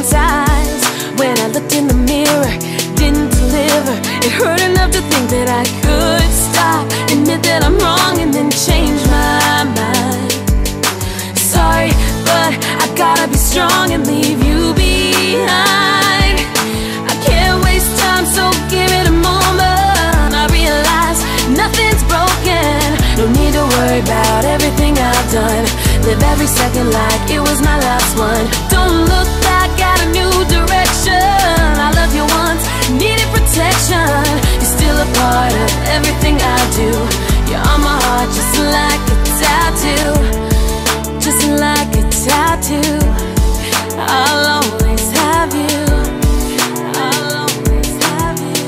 size. When I looked in the mirror, didn't deliver. It hurt enough to think that I could stop, admit that I'm wrong, and then change my mind. Sorry, but I gotta be strong and leave you behind. I can't waste time, so give it a moment. I realize nothing's broken. No need to worry about everything I've done. Live every second like it was my last one. Don't look back at a new direction. I loved you once, needed protection. You're still a part of everything I do. You're on my heart just like a tattoo. Just like a tattoo. I'll always have you. I'll always have you.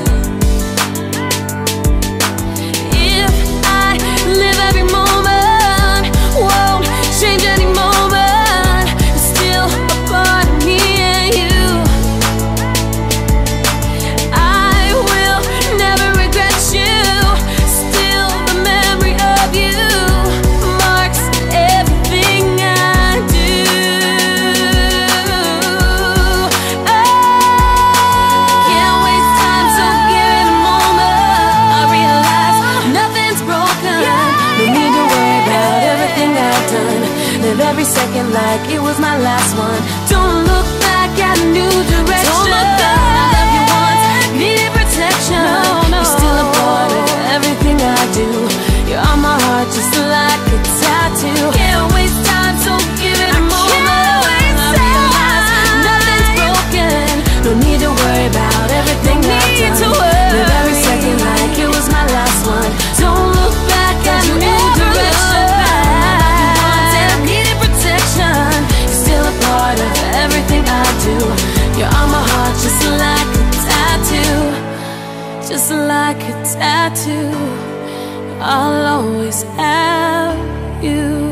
If I live every moment, won't change any moment, it's still a part of me and you. I will never regret you. Still the memory of you marks everything I do. Can't waste time, so give it a moment. I realize nothing's broken. No need to worry about everything I've done. Live every second like it was my last one. Don't look back at a new direction. Don't look back. I love you once, needed protection. You're still a part of everything I do. You're on my heart just like a tattoo. Can't waste time, so give it a moment. I realize nothing's broken. No need to worry about everything I've done. Live every second like it was my last one. Don't look back at a new direction. Part of everything I do. You're on my heart just like a tattoo. Just like a tattoo. I'll always have you.